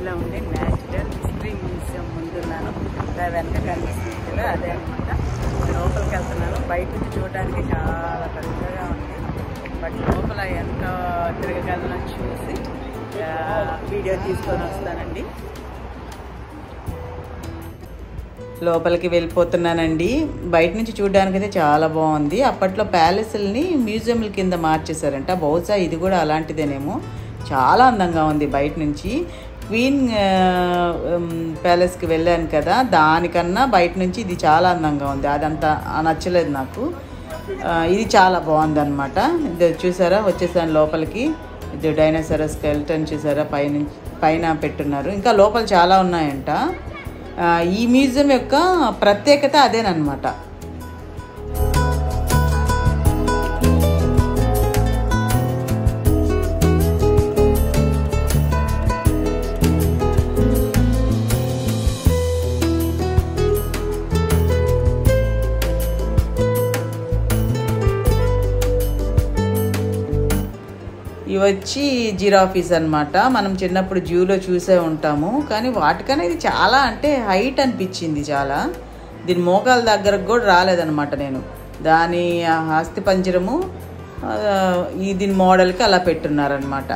సిటీలో ఉండే natural history museum ముందున్నాను. వెనక కనిపిస్తుంది కదా, అదే అనమాట. లోపలికి వెళ్తున్నాను. బయట నుంచి చూడడానికి చాలా పెద్దగా ఉంది, బట్ లోపల ఎంత తిరగగలనో చూసి వీడియో తీసుకొని వస్తానండి. లోపలికి వెళ్ళిపోతున్నానండి. బయట నుంచి చూడడానికి అయితే చాలా బాగుంది. అప్పట్లో ప్యాలెస్ని మ్యూజియంల కింద మార్చేశారంట. బహుశా ఇది కూడా అలాంటిదేనేమో. చాలా అందంగా ఉంది బయట నుంచి. క్వీన్ ప్యాలెస్కి వెళ్ళాను కదా, దానికన్నా బయట నుంచి ఇది చాలా అందంగా ఉంది. అదంతా నచ్చలేదు నాకు. ఇది చాలా బాగుంది అనమాట. ఇది చూసారా, వచ్చేసాను లోపలికి. ఇది డైనోసార్ స్కెల్టన్ చూసారా, పైన పెట్టున్నారు. ఇంకా లోపల చాలా ఉన్నాయంట. ఈ మ్యూజియం యొక్క ప్రత్యేకత అదేనమాట. ఇవి వచ్చి జిరాఫీస్ అనమాట. మనం చిన్నప్పుడు జూలో చూసే ఉంటాము, కానీ వాటికన్నా ఇది చాలా అంటే హైట్ అనిపించింది చాలా. దీని మోకాల దగ్గరకు కూడా రాలేదనమాట నేను. దాని అస్థి పంజరము దీని మోడల్కి అలా పెట్టున్నారనమాట.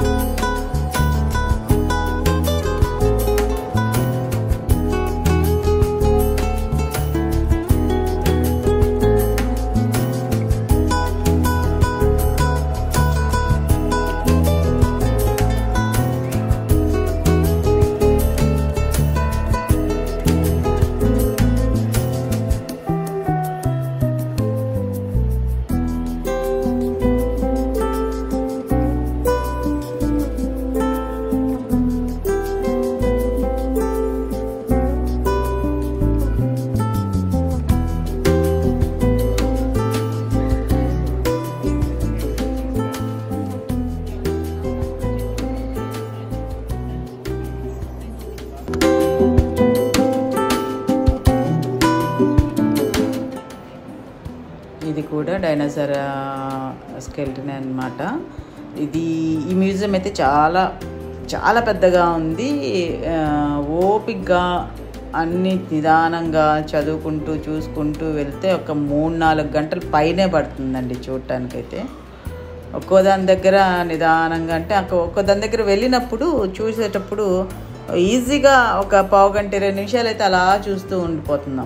ఇది కూడా డైనోసార్ స్కెల్టన్ అన్నమాట. ఈ మ్యూజియం అయితే చాలా చాలా పెద్దగా ఉంది. ఓపికగా అన్ని నిదానంగా చదువుకుంటూ చూసుకుంటూ వెళ్తే ఒక 3-4 గంటల పైనే పడుతుందండి చూడటానికైతే. ఒక్కో దాని దగ్గర నిదానంగా అంటే ఒక్కో దాని దగ్గర వెళ్ళినప్పుడు చూసేటప్పుడు ఈజీగా ఒక పావు గంట 20 నిమిషాలు అయితే అలా చూస్తూ ఉండిపోతున్నాం.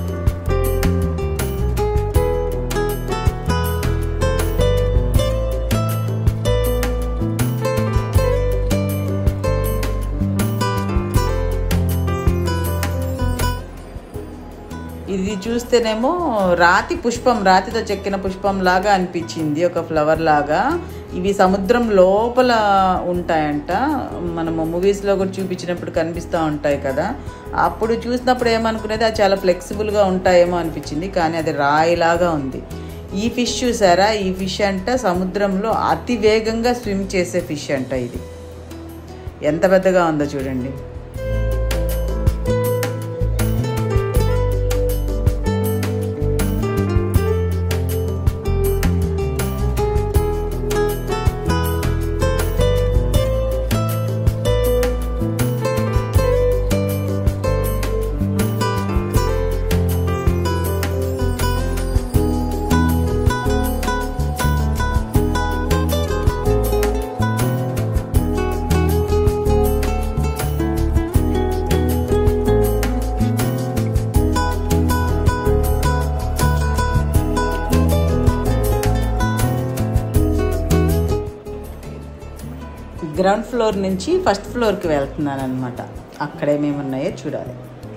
ఇది చూస్తేనేమో రాతితో చెక్కిన పుష్పం లాగా అనిపించింది, ఒక ఫ్లవర్ లాగా. ఇవి సముద్రం లోపల ఉంటాయంట. మనము మూవీస్లో కూడా చూపించినప్పుడు కనిపిస్తూ ఉంటాయి కదా, అప్పుడు చూసినప్పుడు ఏమనుకునేది అది చాలా ఫ్లెక్సిబుల్గా ఉంటాయేమో అనిపించింది, కానీ అది రాయిలాగా ఉంది. ఈ ఫిష్ చూసారా, ఈ ఫిష్ అంట సముద్రంలో అతి వేగంగా స్విమ్ చేసే ఫిష్ అంట. ఇది ఎంత పెద్దగా ఉందో చూడండి. గ్రౌండ్ ఫ్లోర్ నుంచి ఫస్ట్ ఫ్లోర్కి వెళ్తున్నాను అనమాట. అక్కడ ఏమేమి ఉన్నాయో చూడాలి.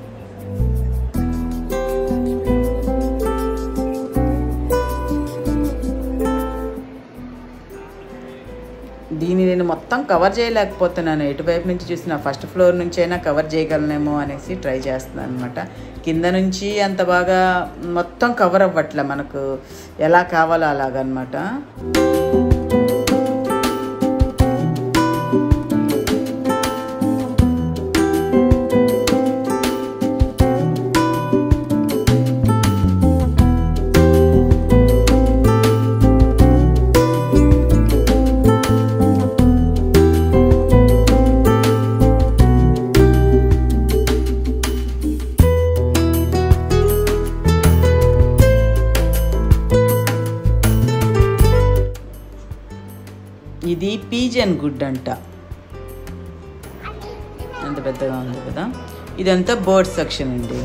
దీన్ని నేను మొత్తం కవర్ చేయలేకపోతున్నాను. ఎటువైపు నుంచి చూసిన ఫస్ట్ ఫ్లోర్ నుంచి అయినా కవర్ చేయగలనేమో అనేసి ట్రై చేస్తున్నాను అనమాట. కింద నుంచి అంత బాగా మొత్తం కవర్ అవ్వట్లే, మనకు ఎలా కావాలో అలాగనమాట. ఇది పీజన్ గుడ్ అంట, అంత పెద్దగా ఉంది కదా. ఇదంతా బర్డ్ సెక్షన్ అండి.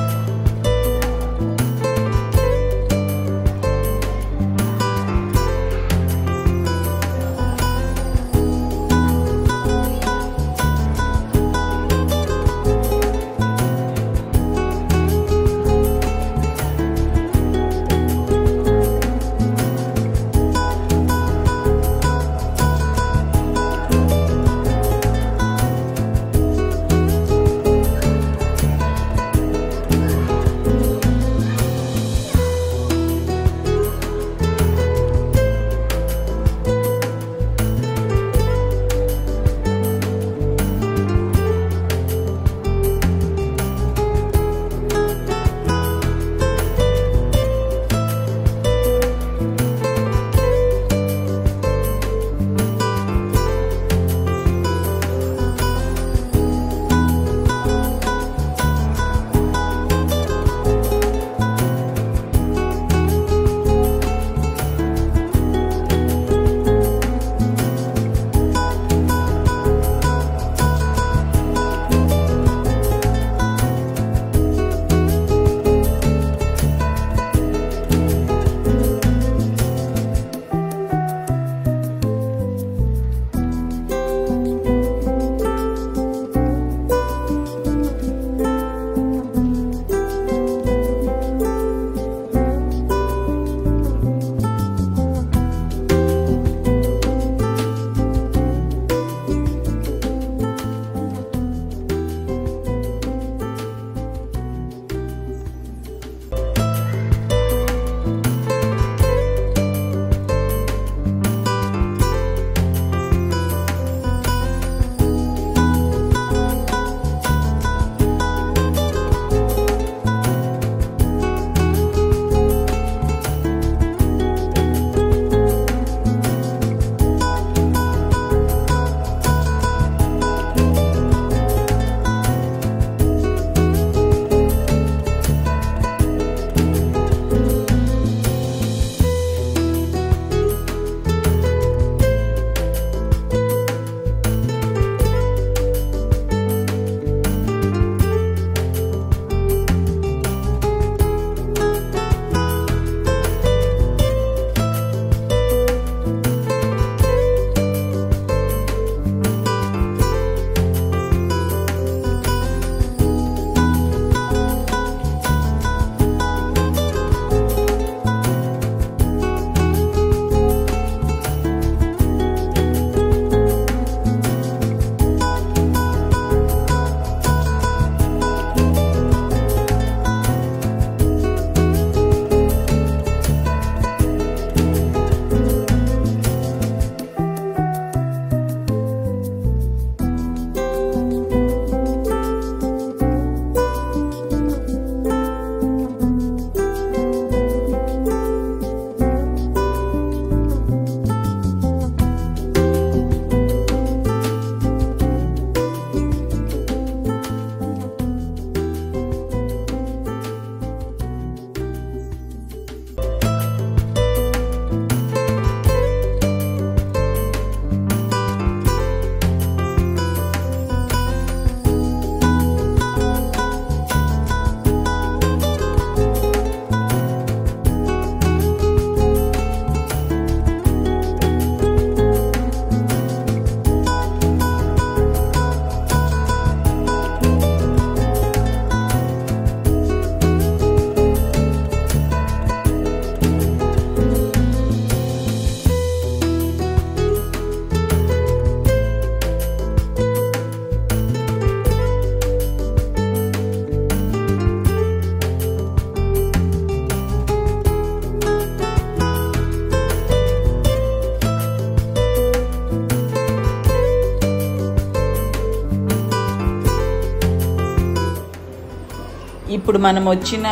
ఇప్పుడు మనం వచ్చిన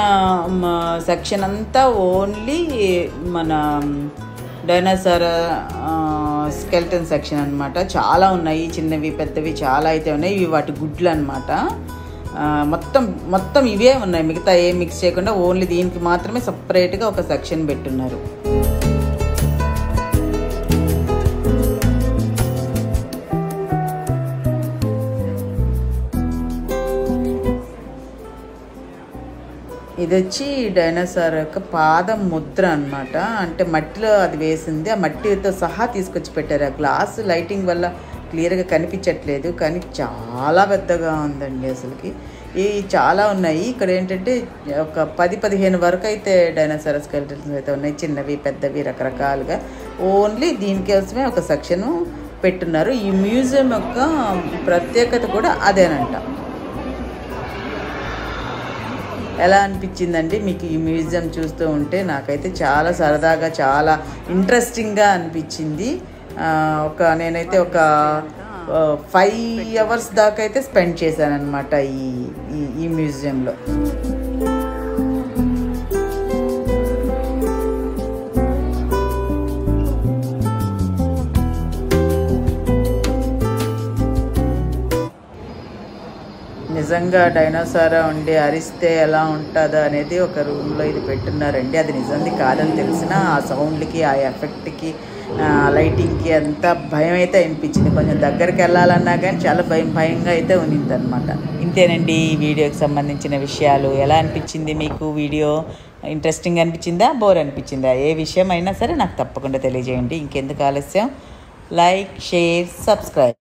సెక్షన్ అంతా ఓన్లీ మన డైనోసార్ స్కెల్టన్ సెక్షన్ అనమాట. చాలా ఉన్నాయి, చిన్నవి పెద్దవి చాలా అయితే ఉన్నాయి. ఇవి వాటి గుడ్లు అనమాట. మొత్తం ఇవే ఉన్నాయి, మిగతా ఏం మిక్స్ చేయకుండా ఓన్లీ దీనికి మాత్రమే సపరేట్గా ఒక సెక్షన్ పెట్టున్నారు. ఇది వచ్చి డైనోసార్ యొక్క పాదం ముద్ర అన్నమాట. అంటే మట్టిలో అది వేసింది, ఆ మట్టితో సహా తీసుకొచ్చి పెట్టారు. ఆ గ్లాస్ లైటింగ్ వల్ల క్లియర్గా కనిపించట్లేదు, కానీ చాలా పెద్దగా ఉందండి. అసలుకి ఇవి చాలా ఉన్నాయి. ఇక్కడ ఏంటంటే ఒక 10-15 వరకు అయితే డైనోసార్ స్కెలిటన్స్ అయితే ఉన్నాయి, చిన్నవి పెద్దవి రకరకాలుగా. ఓన్లీ దీనికోసమే ఒక సెక్షను పెట్టున్నారు. ఈ మ్యూజియం యొక్క ప్రత్యేకత కూడా అదేనంట. ఎలా అనిపించిందండి మీకు ఈ మ్యూజియం చూస్తూ ఉంటే? నాకైతే చాలా సరదాగా చాలా ఇంట్రెస్టింగ్గా అనిపించింది. నేనైతే ఒక 5 hours దాకా అయితే స్పెండ్ చేశాను అనమాట ఈ మ్యూజియంలో. నిజంగా డైనోసారా ఉండి అరిస్తే ఎలా ఉంటుందో అనేది ఒక రూమ్లో ఇది పెట్టున్నారండి. అది నిజంది కాదని తెలిసిన ఆ సౌండ్కి, ఆ ఎఫెక్ట్కి, లైటింగ్కి అంతా భయం అయితే అనిపించింది. కొంచెం దగ్గరికి వెళ్ళాలన్నా కానీ చాలా భయంగా అయితే ఉన్నింది అనమాట. ఇంతేనండి ఈ వీడియోకి సంబంధించిన విషయాలు. ఎలా అనిపించింది మీకు వీడియో? ఇంట్రెస్టింగ్ అనిపించిందా, బోర్ అనిపించిందా? ఏ విషయం అయినా సరే నాకు తప్పకుండా తెలియజేయండి. ఇంకెందుకు ఆలస్యం, లైక్, షేర్, సబ్స్క్రైబ్.